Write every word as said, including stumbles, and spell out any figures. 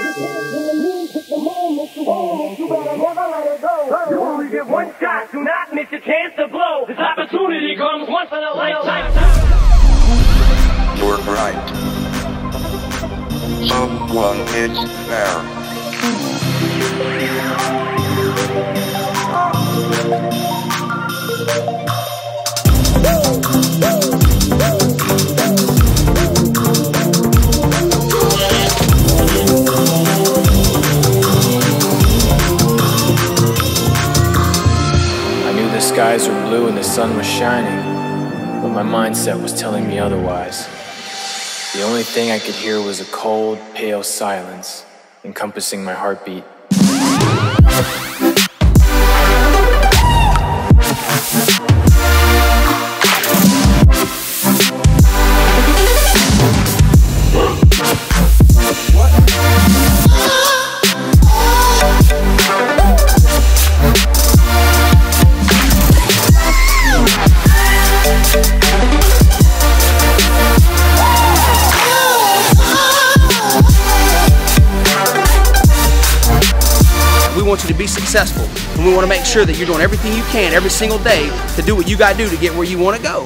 You only get one shot, do not miss your chance to blow. This opportunity comes once in a lifetime. You're right. Someone is there. I knew the skies were blue and the sun was shining, but my mindset was telling me otherwise. The only thing I could hear was a cold, pale silence encompassing my heartbeat. We want you to be successful, and we want to make sure that you're doing everything you can every single day to do what you got to do to get where you want to go.